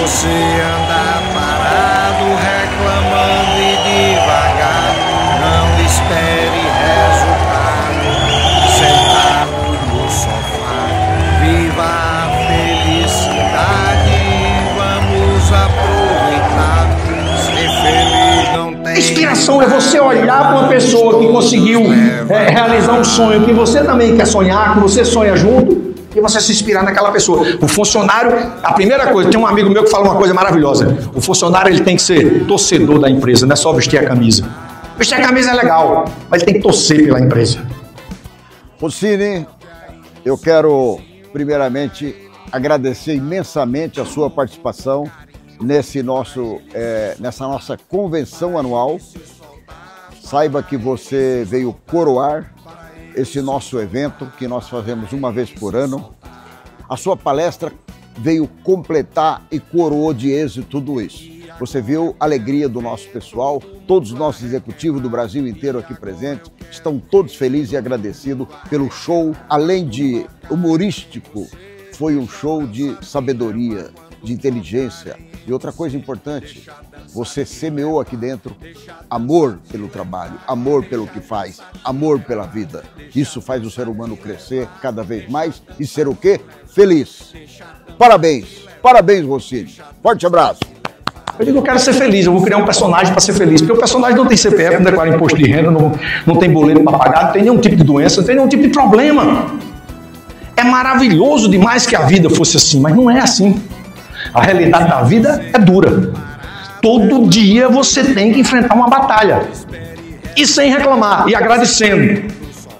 você anda parado, reclamando e devagar. Não espere resultado, sentado no sofá. Viva a felicidade, vamos aproveitar. Ser feliz não tem. Inspiração é você olhar para uma pessoa que conseguiu realizar um sonho que você também quer sonhar, que você sonha junto, e você se inspirar naquela pessoa. O funcionário, a primeira coisa, tem um amigo meu que fala uma coisa maravilhosa. O funcionário, ele tem que ser torcedor da empresa, não é só vestir a camisa. Vestir a camisa é legal, mas ele tem que torcer pela empresa. Rossini, eu quero primeiramente agradecer imensamente a sua participação nessa nossa convenção anual. Saiba que você veio coroar esse nosso evento que nós fazemos uma vez por ano. A sua palestra veio completar e coroou de êxito tudo isso. Você viu a alegria do nosso pessoal, todos os nossos executivos do Brasil inteiro aqui presentes, estão todos felizes e agradecidos pelo show. Além de humorístico, foi um show de sabedoria, de inteligência. E outra coisa importante, você semeou aqui dentro amor pelo trabalho, amor pelo que faz, amor pela vida. Isso faz o ser humano crescer cada vez mais e ser o quê? Feliz. Parabéns, parabéns, Rossini. Forte abraço. Eu digo, eu quero ser feliz, eu vou criar um personagem para ser feliz, porque o personagem não tem CPF, não declara imposto de renda, não tem boleto para pagar, não tem nenhum tipo de doença, não tem nenhum tipo de problema. É maravilhoso demais que a vida fosse assim, mas não é assim. A realidade da vida é dura. Todo dia você tem que enfrentar uma batalha. E sem reclamar, e agradecendo.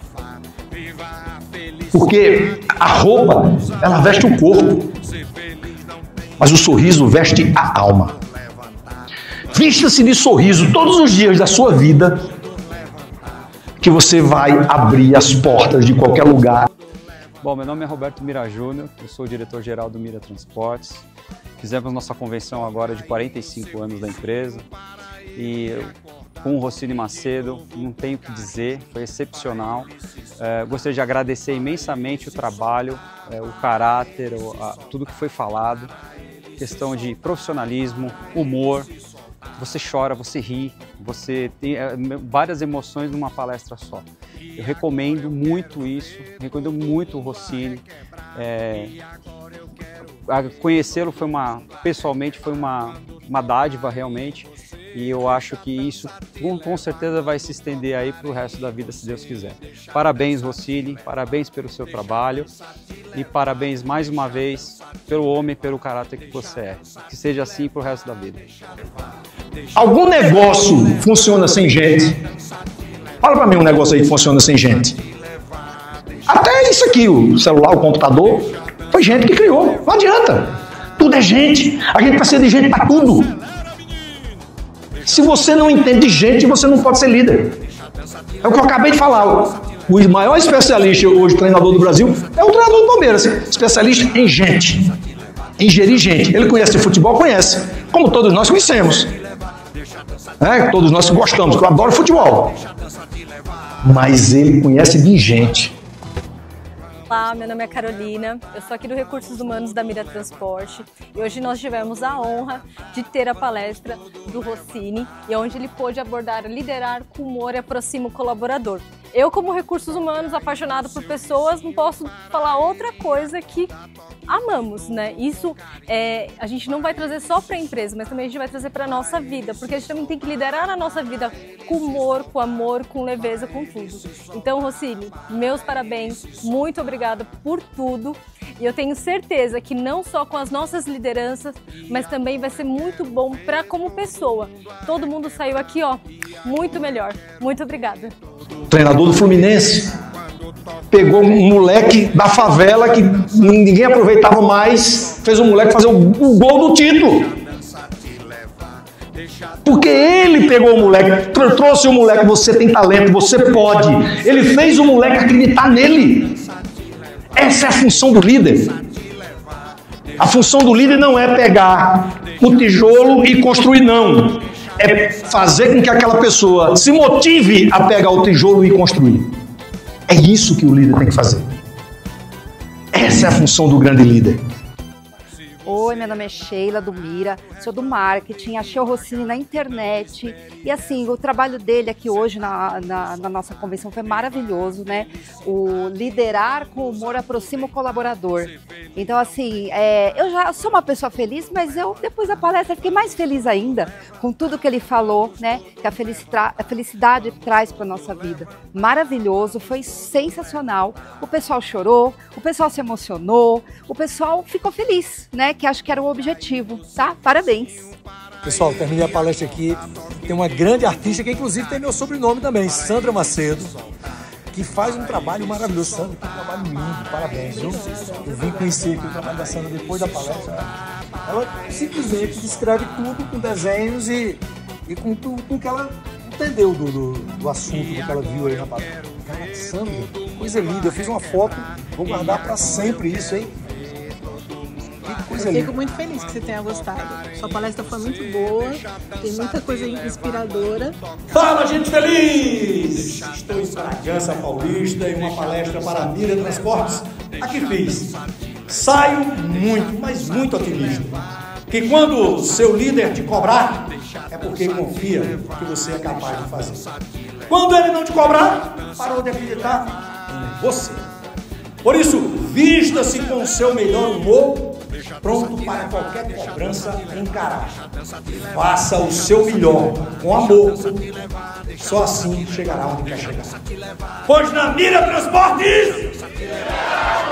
Porque a roupa, ela veste o corpo, mas o sorriso veste a alma. Vista-se de sorriso todos os dias da sua vida, que você vai abrir as portas de qualquer lugar. Bom, meu nome é Roberto Mira Júnior, eu sou o diretor-geral do Mira Transportes. Fizemos nossa convenção agora de 45 anos da empresa e com o Rossini Macedo, não tenho o que dizer, foi excepcional. Gostaria de agradecer imensamente o trabalho, o caráter, tudo que foi falado, questão de profissionalismo, humor. Você chora, você ri, você tem várias emoções numa palestra só. Eu recomendo muito isso, recomendo muito o Rossini. Conhecê-lo pessoalmente foi uma dádiva realmente, e eu acho que isso com certeza vai se estender aí para o resto da vida, se Deus quiser. Parabéns, Rossini, parabéns pelo seu trabalho e parabéns mais uma vez pelo homem, pelo caráter que você é. Que seja assim para o resto da vida. Algum negócio funciona sem gente? Fala para mim um negócio aí que funciona sem gente. Até isso aqui, o celular, o computador, foi gente que criou. Não adianta. Tudo é gente. A gente precisa de gente para tudo. Se você não entende de gente, você não pode ser líder. É o que eu acabei de falar. O maior especialista hoje, treinador do Brasil, é o treinador do Palmeiras. Especialista em gente. Em gerir gente. Ele conhece futebol? Conhece. Como todos nós conhecemos. Todos nós gostamos, que eu adoro futebol. Mas ele conhece de gente. Olá, meu nome é Carolina, eu sou aqui do Recursos Humanos da Mira Transporte e hoje nós tivemos a honra de ter a palestra do Rossini e onde ele pôde abordar liderar com humor e aproxima o colaborador. Eu, como Recursos Humanos, apaixonado por pessoas, não posso falar outra coisa que amamos, né? Isso a gente não vai trazer só para a empresa, mas também a gente vai trazer para a nossa vida, porque a gente também tem que liderar a nossa vida com humor, com amor, com leveza, com tudo. Então, Rossini, meus parabéns, muito obrigada por tudo. E eu tenho certeza que não só com as nossas lideranças, mas também vai ser muito bom para como pessoa. Todo mundo saiu aqui, ó, muito melhor. Muito obrigada. Treinador do Fluminense pegou um moleque da favela que ninguém aproveitava mais, fez o moleque fazer o gol do título. Porque ele pegou o moleque, trouxe o moleque, você tem talento, você pode. Ele fez o moleque acreditar nele. Essa é a função do líder. A função do líder não é pegar o tijolo e construir, não. É fazer com que aquela pessoa se motive a pegar o tijolo e construir. É isso que o líder tem que fazer. Essa é a função do grande líder. Oi, meu nome é Sheila, do Mira, sou do marketing, achei o Rossini na internet e assim, o trabalho dele aqui hoje na nossa convenção foi maravilhoso, né? O liderar com humor aproxima o colaborador. Então assim, eu já sou uma pessoa feliz, mas eu depois da palestra fiquei mais feliz ainda com tudo que ele falou, né? Que a felicidade traz para nossa vida. Maravilhoso, foi sensacional, o pessoal chorou, o pessoal se emocionou, o pessoal ficou feliz, né? Que acho que era o objetivo, tá? Parabéns! Pessoal, terminei a palestra aqui. Tem uma grande artista que inclusive tem meu sobrenome também, Sandra Macedo, que faz um trabalho maravilhoso. Sandra, que trabalho lindo, parabéns, viu? Eu vim conhecer aqui o trabalho da Sandra depois da palestra. Ela simplesmente descreve tudo com desenhos e com o que ela entendeu do assunto, do que ela viu aí na palestra. Cara, Sandra, coisa linda. Eu fiz uma foto, vou guardar para sempre isso, hein? Eu fico muito feliz que você tenha gostado. Sua palestra foi muito boa, tem muita coisa inspiradora. Fala, gente feliz! Estou em Bragança Paulista e uma palestra para a Mira Transportes. Aqui fiz. Saio muito, mas muito otimista. Que quando seu líder te cobrar, é porque confia que você é capaz de fazer. Quando ele não te cobrar, parou de acreditar em você. Por isso, vista-se com o seu melhor humor, pronto para qualquer cobrança encarar. Faça o seu melhor, com amor. Só assim chegará onde quer chegar. Pois na Mira Transportes...